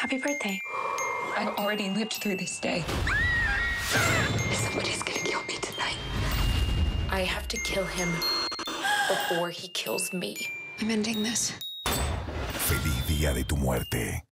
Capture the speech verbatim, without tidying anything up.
Happy birthday. I've already lived through this day. Somebody's gonna kill me tonight. I have to kill him before he kills me. I'm ending this. Feliz día de tu muerte.